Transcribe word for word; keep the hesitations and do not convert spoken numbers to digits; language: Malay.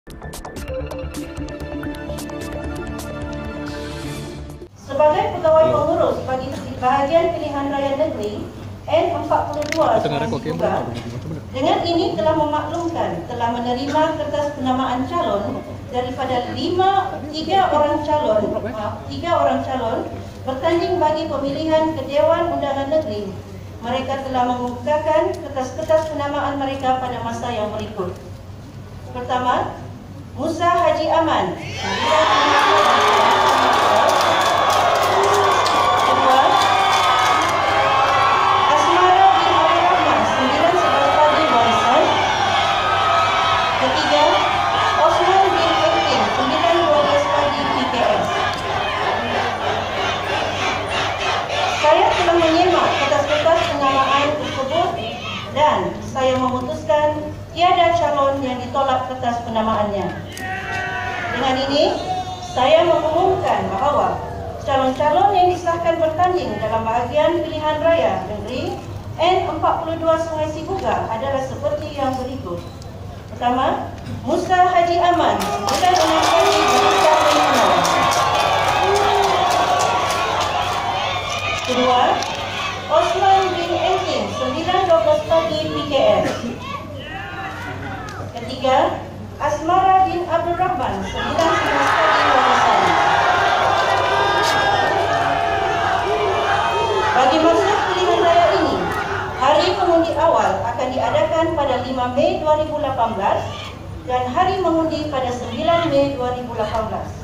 Sebagai pegawai pengurus bagi bahagian pilihan raya negeri N empat puluh dua Sungai Sibuga, dengan ini telah memaklumkan telah menerima kertas penamaan calon daripada lima tiga orang calon tiga orang calon bertanding bagi pemilihan ke Dewan Undangan Negeri. Mereka telah mengemukakan kertas-kertas penamaan mereka pada masa yang berikut. Pertama, Musa Aman. Kedua, Asmara bin Rahman, sembilan sebelas pagi Warisan. Ketiga, Osman bin Enting, sembilan dua belas pagi P K S. Saya telah menyimak kertas-kertas penamaan tersebut dan saya memutuskan tiada calon yang ditolak kertas penamaannya. Dengan ini, saya mengumumkan bahawa calon-calon yang disahkan bertanding dalam bahagian pilihan raya negeri N empat puluh dua Sungai Sibuga adalah seperti yang berikut. Pertama, Musa Aman, sembilan enam pagi Warisan. Kedua, Osman bin Enting, sembilan dua belas pagi P K S. Ketiga, Asmara bin Abdul Rahman, sembilan sebelas pagi Warisan. Bagi masa pilihan raya ini, hari mengundi awal akan diadakan pada lima Mei dua ribu lapan belas dan hari mengundi pada sembilan Mei dua ribu lapan belas.